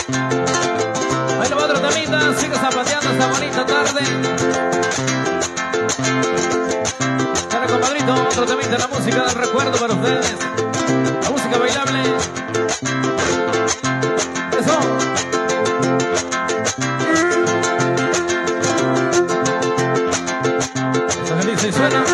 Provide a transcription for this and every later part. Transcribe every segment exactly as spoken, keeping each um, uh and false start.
Ahí lo va otro temita, sigue zapateando esta bonita tarde. Dale, compadrito, otro temita, la música del recuerdo para ustedes. La música bailable. Eso. Eso que dice y suena.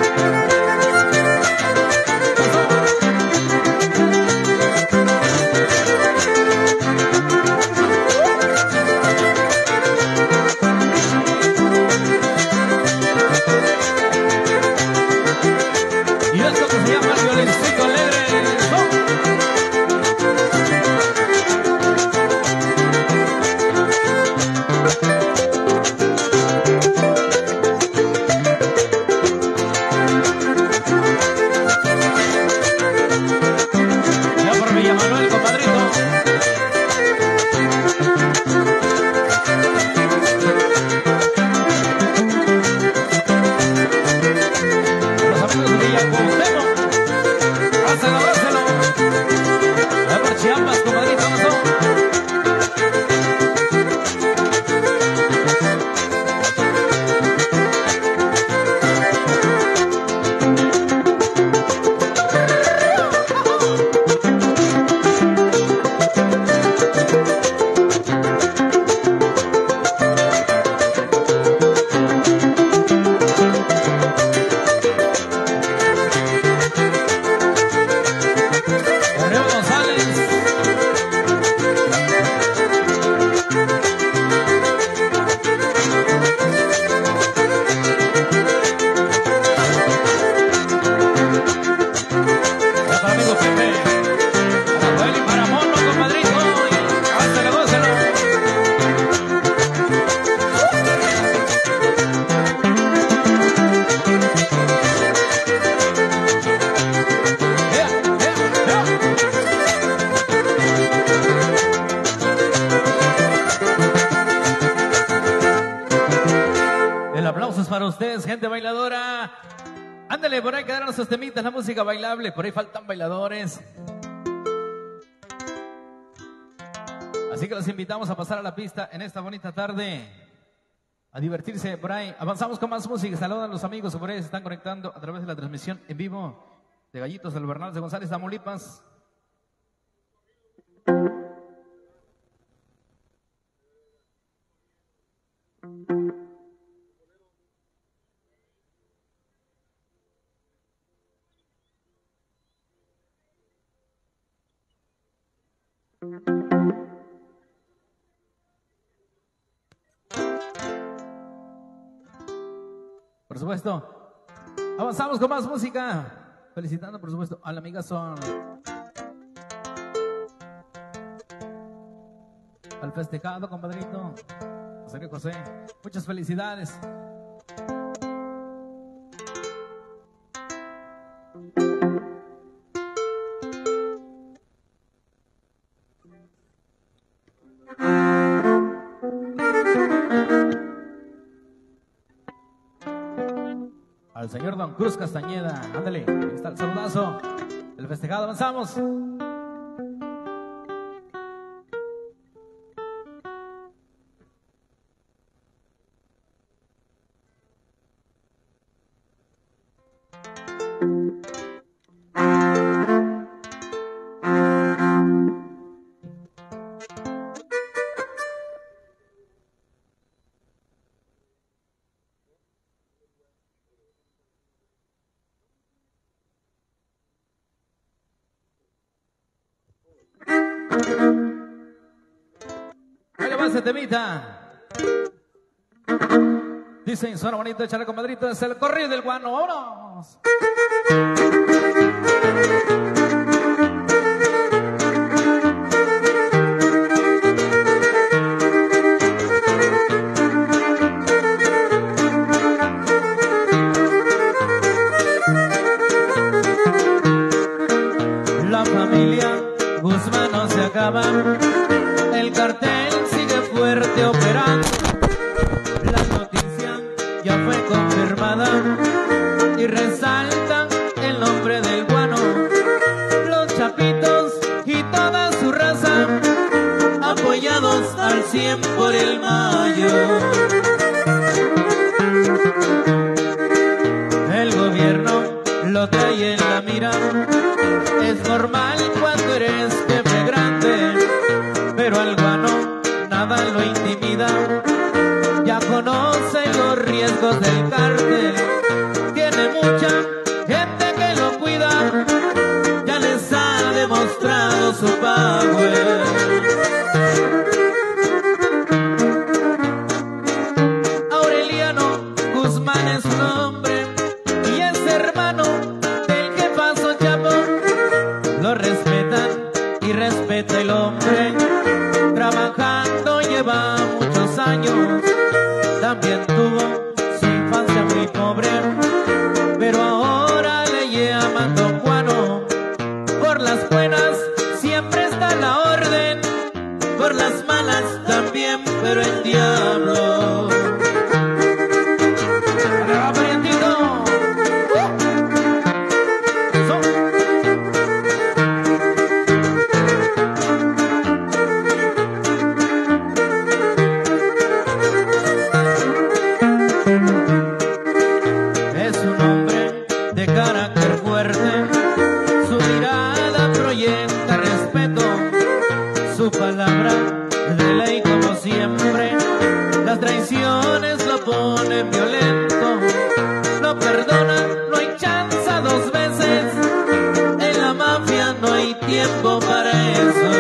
Para ustedes, gente bailadora. Ándale, por ahí quedaron esos temitas, la música bailable. Por ahí faltan bailadores. Así que los invitamos a pasar a la pista en esta bonita tarde, a divertirse por ahí. Avanzamos con más música. Saludan a los amigos que por ahí se están conectando a través de la transmisión en vivo de Gallitos del Bernal de González, Tamaulipas. Por supuesto, avanzamos con más música. Felicitando, por supuesto, a la amiga Son. Al festejado, compadrito José José. Muchas felicidades. Al señor Don Cruz Castañeda, ándale, ahí está el saludazo del festejado. Avanzamos. Ahí le va ese temita. Dicen, suena bonito, échale, compadrito. Es el corrido del guano. ¡Vámonos! La familia Guzmán no se acaba. El cartel sigue fuerte operando. La noticia ya fue confirmada y resalta el nombre del guano. Los chapitos y toda su raza apoyan al cien por el mayo. El gobierno lo trae en la mira. Es normal cuando eres jefe grande, pero al guano nada lo intimida. Ya conoce los riesgos del cártel, tiene mucha gente que lo cuida, ya les ha demostrado su power. Aureliano Guzmán es su nombre y es hermano del jefazo Chapo. Lo respetan y respeta el hombre, trabajando lleva muchos años. También tuvo su infancia muy pobre, pero ahora le llaman Don Juano. Por las buenas siempre está la orden, por las malas también, pero el diablo. ¡Arriba, parientito! Eso. Es un hombre de carácter fuerte, su mirada proyecta respeto, su palabra de ley como siempre. Las traiciones lo ponen violento, no perdona, no hay chance dos veces. En la mafia no hay tiempo para eso.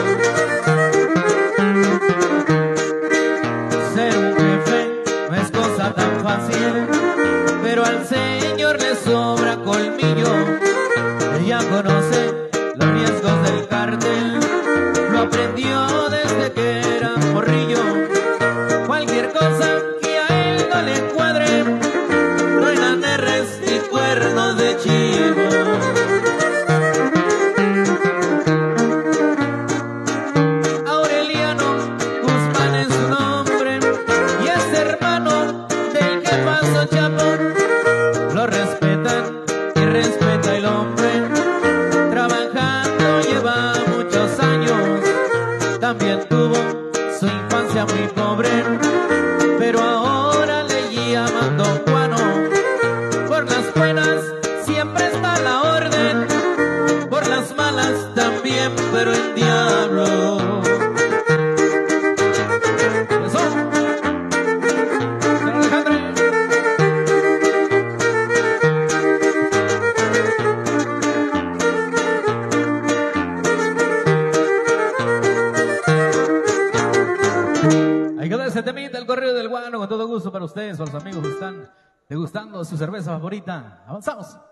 Ser un jefe no es cosa tan fácil, pero al señor le sobra colmillo. Ella conoce los riesgos del cártel, lo aprendió desde que era morrillo. Cualquier cosa que a él no le cuadre, truenan erres y cuernos de chivo. Aureliano Guzmán es su nombre y es hermano del jefazo Chapo. Lo respetan y respeta el hombre, trabajando lleva muchos años. También tuvo su infancia muy pobre, pero ahora le llaman Don Juano. Por las buenas siempre está la orden, por las malas también, pero el diablo. Eso. Señor Alejandro. Ahí quedó ese temita, el correo del guano, con todo gusto para ustedes, para los amigos que están degustando su cerveza favorita. Avanzamos.